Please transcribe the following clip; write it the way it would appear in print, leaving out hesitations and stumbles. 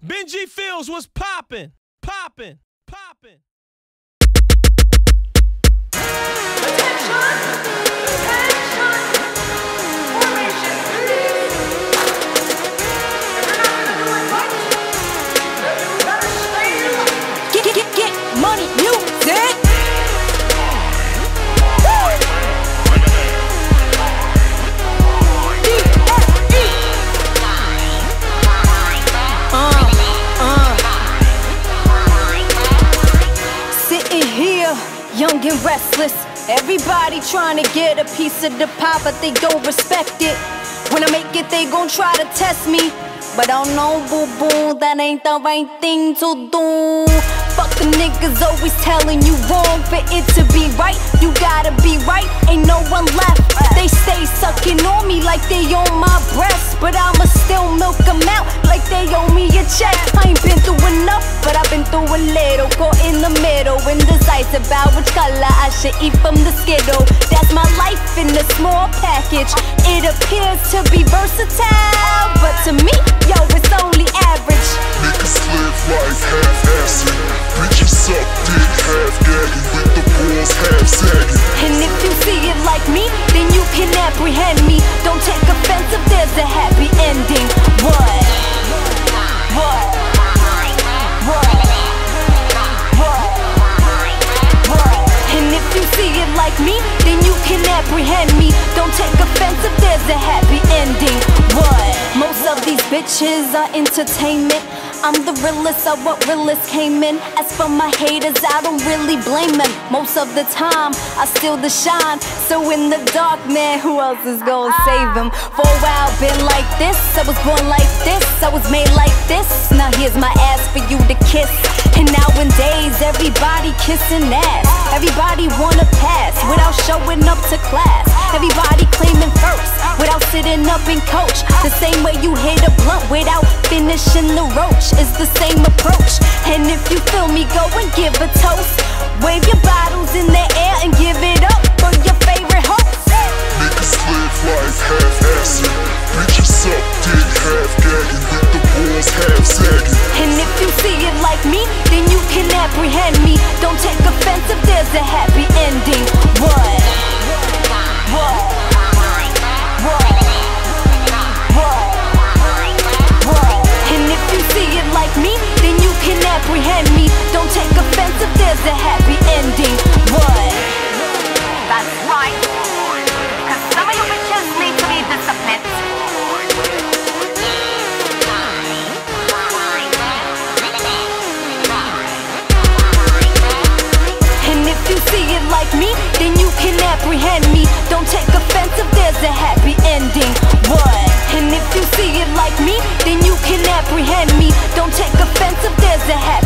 Benji Fields was popping. Get money, music. Sitting here, young and restless. Everybody trying to get a piece of the pie, but they don't respect it. When I make it, they gon' try to test me. But I don't know, boo-boo, that ain't the right thing to do. Fuck the niggas always telling you wrong. For it to be right, you gotta be right. Ain't no one left. They stay sucking on me like they on my breast, but I'ma still milk them out like they owe me a check. I ain't been through enough, but I've been through a little. Caught in the middle, indecisive about which color I should eat from the Skittle. That's my life in a small package. It appears to be versatile, but to me, yo, it's only average. Niggas live life half-assing. Bitches suck dick half-gagging, with the balls half-sagging. And if you see it like me, then you can apprehend me. Don't take offense if there's a happy ending. What? And if you see it like me, then you can apprehend me. Don't take offense if there's a happy ending. What? Most of these bitches are entertainment. I'm the realest of what realest came in. As for my haters, I don't really blame them. Most of the time, I steal the shine. So in the dark, man, who else is gonna save them? For a while, been like this. I was born like this. I was made like this. Now here's my ass for you to kiss. And nowadays, everybody kissing ass. Everybody wanna pass without showing up to class. Everybody claiming first without sitting up and coach. The same way you hit a blunt without finishing the roach is the same approach. And if you feel me, go and give a toast. Wave your bottles in the air and give it up for your favorite host. Niggas live life half-assing. Bitches suck dick half-gagging, with the balls half-sagging. And if you see it like me, then you can apprehend me. Don't take offense if there's a happy ending. What? And if you see it like me, then you can apprehend me. Don't take offense if there's a happy ending. What? That's right, cause some of you bitches need to be disciplined. And if you see it like me, then you can apprehend me. Don't take offense if there's a happy ending. What? And if you see it like me, then you can apprehend me. Don't take offense if there's a happy